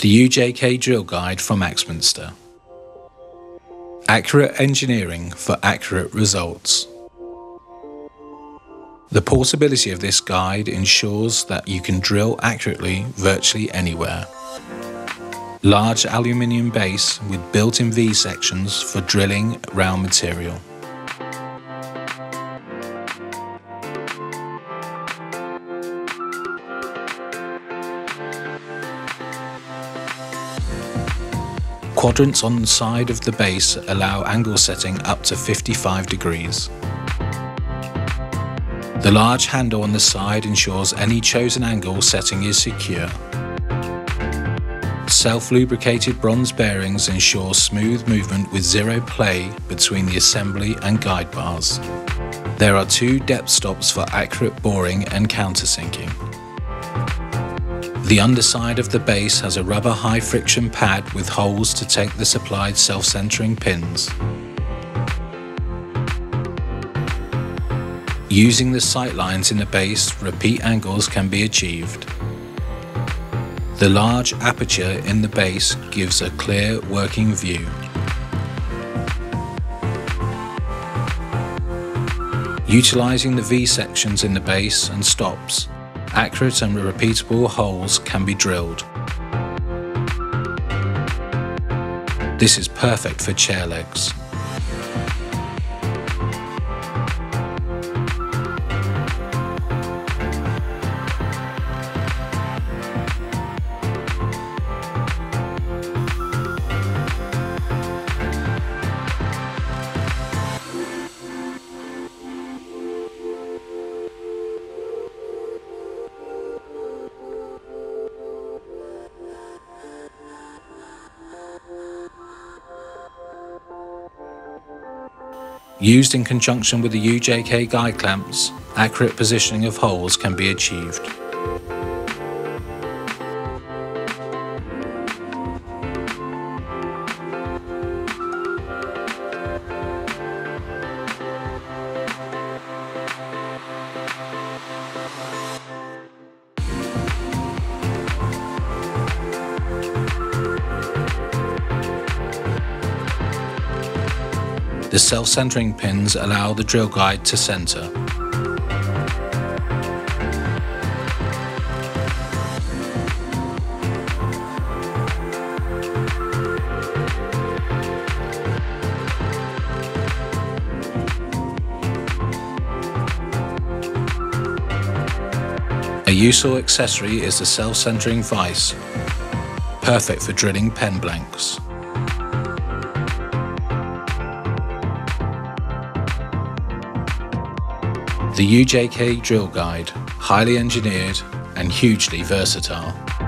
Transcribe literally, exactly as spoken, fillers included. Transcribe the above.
The U J K Drill Guide from Axminster. Accurate engineering for accurate results. The portability of this guide ensures that you can drill accurately virtually anywhere. Large aluminium base with built-in V-sections for drilling round material. Quadrants on the side of the base allow angle setting up to fifty-five degrees. The large handle on the side ensures any chosen angle setting is secure. Self-lubricated bronze bearings ensure smooth movement with zero play between the assembly and guide bars. There are two depth stops for accurate boring and countersinking. The underside of the base has a rubber high-friction pad with holes to take the supplied self-centering pins. Using the sight lines in the base, repeat angles can be achieved. The large aperture in the base gives a clear working view. Utilizing the V-sections in the base and stops, accurate and repeatable holes can be drilled. This is perfect for chair legs. Used in conjunction with the U J K guide clamps, accurate positioning of holes can be achieved. The self-centering pins allow the drill guide to center. A useful accessory is the self-centering vise, perfect for drilling pen blanks. The U J K Drill Guide, highly engineered and hugely versatile.